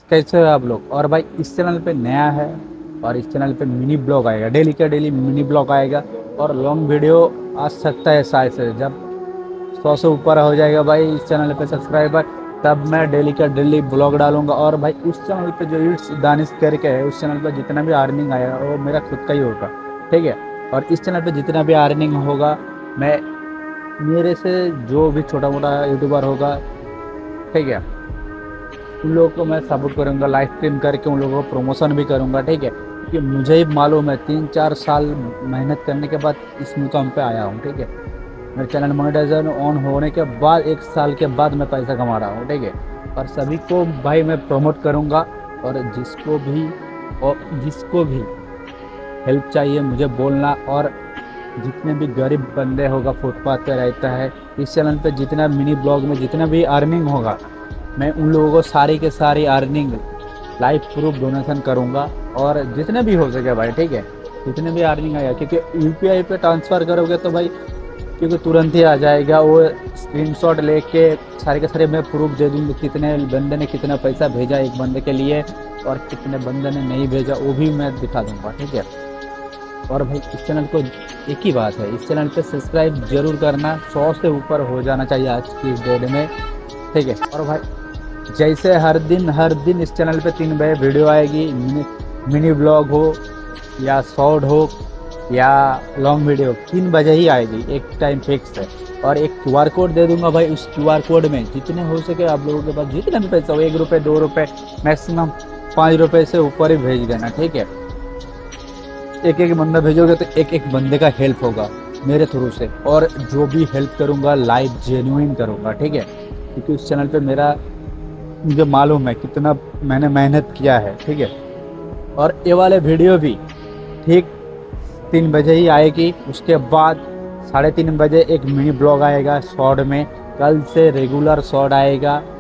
कैसे हो आप लोग। और भाई इस चैनल पे नया है और इस चैनल पे मिनी ब्लॉग आएगा, डेली का डेली मिनी ब्लॉग आएगा और लॉन्ग वीडियो आ सकता है शायद से जब 100 से ऊपर हो जाएगा भाई इस चैनल पे सब्सक्राइबर, तब मैं डेली का डेली ब्लॉग डालूंगा। और भाई उस चैनल पे जो इट्स दानिश करके है, उस चैनल पे जितना भी अर्निंग आएगा वो मेरा खुद का ही होगा, ठीक है। और इस चैनल पे जितना भी अर्निंग होगा, मैं मेरे से जो भी छोटा मोटा यूट्यूबर होगा, ठीक है, उन लोगों को मैं सपोर्ट करूंगा, लाइव स्ट्रीम करके उन लोगों को प्रमोशन भी करूंगा, ठीक है। क्योंकि मुझे ही मालूम है 3-4 साल मेहनत करने के बाद इस मुकाम पे आया हूँ, ठीक है। मेरे चैनल मोनेटाइजेशन ऑन होने के बाद 1 साल के बाद मैं पैसा कमा रहा हूँ, ठीक है। और सभी को भाई मैं प्रमोट करूँगा। और जिसको भी हेल्प चाहिए मुझे बोलना। और जितने भी गरीब बंदे होगा, फुटपाथ पे रहता है, इस चैनल पे जितना मिनी ब्लॉग में जितना भी अर्निंग होगा, मैं उन लोगों को सारी के सारी अर्निंग लाइव प्रूफ डोनेशन करूँगा। और जितने भी हो सके भाई, ठीक है, जितने भी अर्निंग आएगा, क्योंकि यूपीआई पे ट्रांसफ़र करोगे तो भाई क्योंकि तुरंत ही आ जाएगा वो। स्क्रीनशॉट लेके सारे के सारे मैं प्रूफ दे दूँगा, कितने बंदे ने कितना पैसा भेजा एक बंदे के लिए और कितने बंदे ने नहीं भेजा वो भी मैं दिखा दूँगा, ठीक है। और भाई इस चैनल को एक ही बात है, इस चैनल पे सब्सक्राइब जरूर करना, 100 से ऊपर हो जाना चाहिए आज की डेट में, ठीक है। और भाई जैसे हर दिन इस चैनल पे 3 बजे वीडियो आएगी, मिनी ब्लॉग हो या शॉर्ट हो या लॉन्ग वीडियो, 3 बजे ही आएगी, एक टाइम फिक्स है। और एक क्यूआर कोड दे दूंगा भाई, उस क्यूआर कोड में जितने हो सके आप लोगों के पास जितना भी पैसा हो, 1 रुपये 2 रुपये मैक्सिमम 5 रुपये से ऊपर ही भेज देना, ठीक है। एक एक बंदा भेजोगे तो एक एक बंदे का हेल्प होगा मेरे थ्रू से। और जो भी हेल्प करूँगा लाइव जेन्युइन करूँगा, ठीक है। क्योंकि उस चैनल पे मुझे मालूम है कितना मैंने मेहनत किया है, ठीक है। और ये वाले वीडियो भी ठीक 3 बजे ही आएगी। उसके बाद 3:30 बजे एक मिनी ब्लॉग आएगा शॉर्ट में। कल से रेगुलर शॉर्ट आएगा।